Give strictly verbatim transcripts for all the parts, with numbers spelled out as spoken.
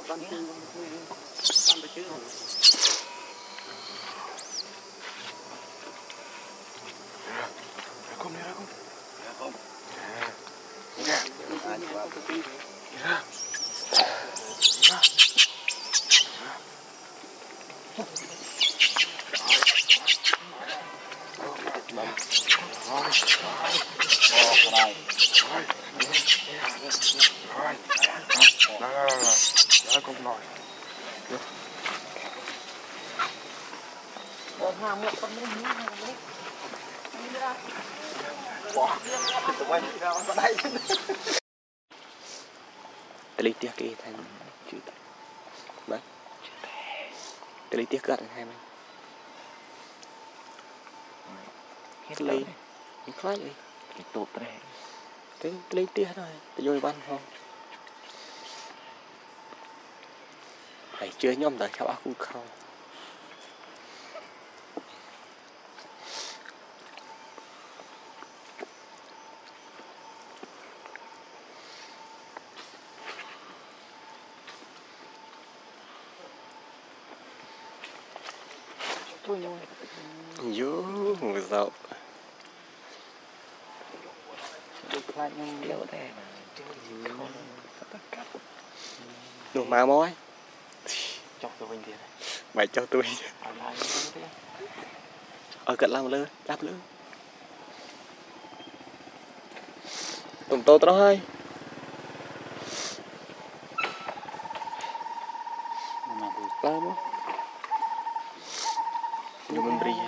con chứ con chứ không đi ra không không nè không nổi lấy tiếc cái thành chữ đấy lấy tiếc cất hai mình hết lấy những khó vậy cái tụt này cái lấy tiếc thôi tôi vô ban không phải chưa nhóm đời theo ác cũng không dữ người giàu đồ má mối cho tôi bên tiền mày cho tôi ở cận làm lơ đáp lơ tụm tô đó hơi làm không nhưng mình bì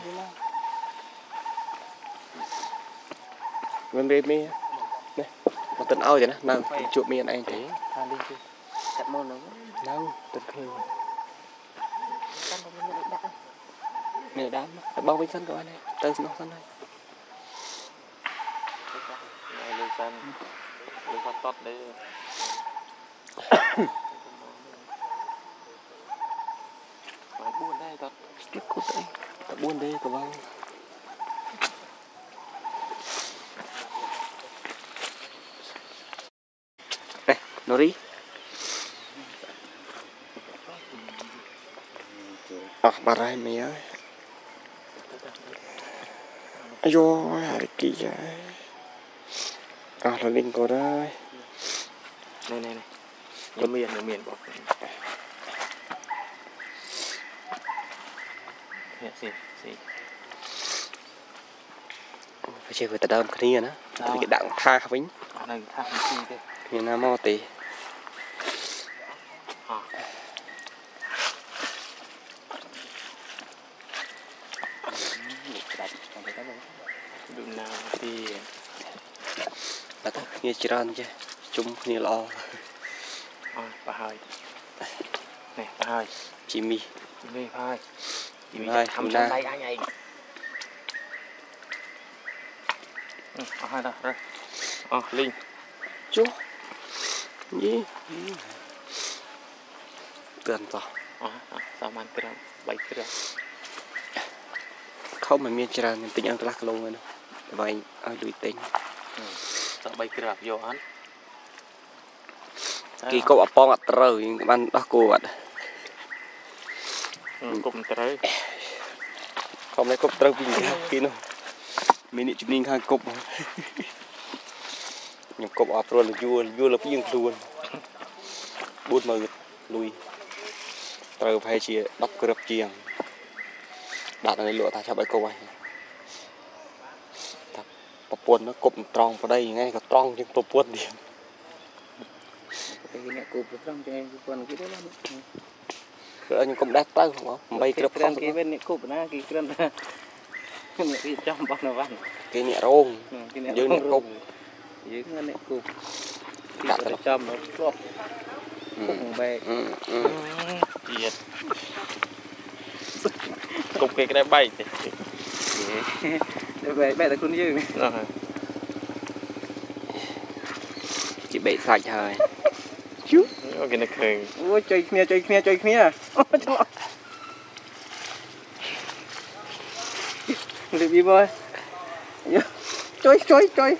mình bì mi này mà tận ao vậy nè nào chuột mi anh thế cắt môn nó đâu tận khi nè đám bao bên sân của anh này tới nó sân này lên sân lên phát tốt đấy phải buồn đây tốt tiếp cút đấy ta buồn đây của bao này nó đi à bà rai mày ơi ai vô hải kỳ vậy à là linh cô đây này này này có miền ở miền bọc xì xì phải chơi với ta đâm cái này nó cái đặng tha vĩnh này tha xì thế miền nam mò tì đừng nào thì là ta nghe chiran chứ chúng nghe lo bà hai này bà hai chị mi chị mi hai chị mi hai thăm trong đây anh ấy ờ hai đâu rồi ờ linh chú gì tiền to ờ sao mà cái bảy cái không mà miền chiran mình tính ăn lạc luôn rồi vậy ai đuổi tính sao bảy cái vô ăn kỳ cô bong ạ trời ban đó cô ạ cũng trời không lấy cục trời bình thường kia đâu mình đi chụp hình hai cục nhưng cục áp rồi là vua vua là cái luôn bút mờ lui trời phải chia đắp cái đắp chiang đặt ở đây lụa ta cho bảy cô ấy tập buồn nó cụm tròn vào đây ngay có tròn nhưng tập buồn điểm cái này cụp trong cái con cái đó rồi nhưng cũng đắt tới không có bay cái không cái bên này cụp na cái cái này cái trong bao nó văn cái nhẹ rôn dưới nhẹ cụp dưới cái này cụp đặt ở trong nó cụp cụp bè thiệt cục cái cái bay thì bè bè là con dư chị bị sạch rồi chú cái này khơi ôi chơi kia chơi kia chơi kia đi đi bơi chơi chơi chơi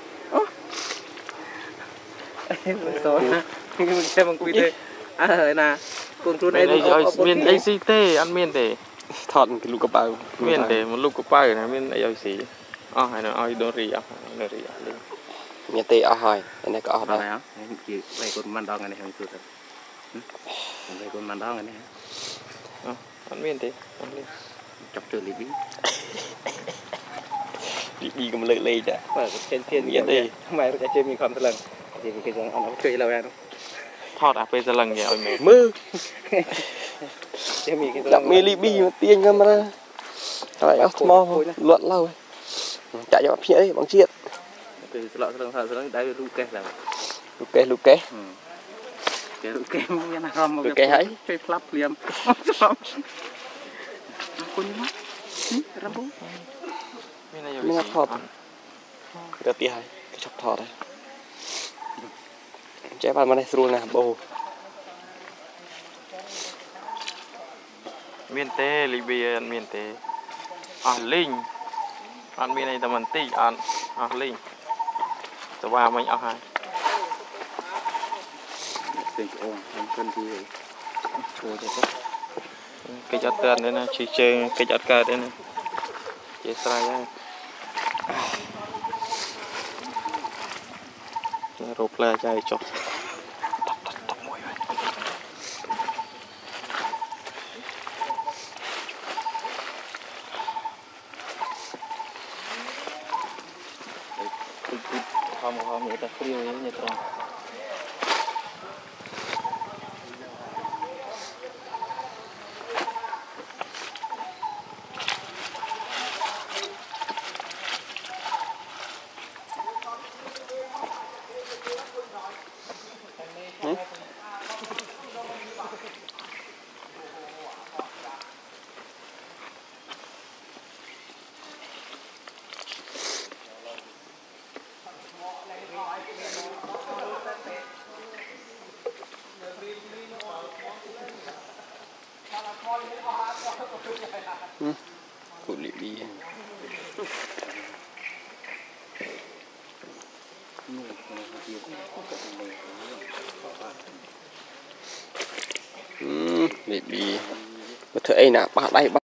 rồi xem bằng quy thế à rồi nè cuồng trốn miền đây ấy miền ấy xí tê ăn miền tê thọt cái lục cặp bao miền tê một lục cặp bao này miền ấy xí à hay là ai đón rì à đón rì à lên miền tây ở hỏi cái này có ở đây đây hả chỉ vậy con man đong này hay suốt rồi vậy con man đong này à ăn miền tê ăn lên chọc trời lý bí đi đi cũng lợi lệ đã phải trên thiên miền tây mày cái trên mình còn một lần thì cái giống ông nó chơi lâu ra đâu thọt à bây giờ lần gì mẹ mơ chơi mình cái đặng mê li bi mà tiền cơ mà lại áo mò luận lâu chạy cho phía ấy bằng chiết từ lọ từ lọ từ đây lu kê là lu kê lu kê cái lu kê như nào không lu kê hãy chơi flap liam con như mắt rambo mình ngắt thọt cái tia hay cái chọc thọt đấy chế bàn mà này sưu nè bồ miền tây Libya ăn miền tây à linh ăn miền này tầm mình tì ăn à linh tao vào mình ăn hai tình ôm ăn cân gì vậy cái chặt tiền đấy nè chỉ chơi cái chặt cờ đấy nè chỉ sai đấy rộp là chạy chọc không không người ta kêu như vậy thôi cụ liệu đi ừ liệu đi mà thưa ấy nè ba đây ba